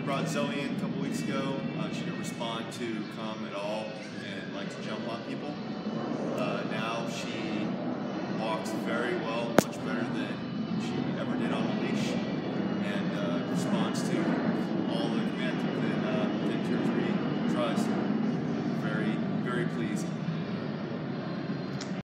brought Zoe in a couple weeks ago. She didn't respond to come at all and likes to jump on people. Now she walks very well.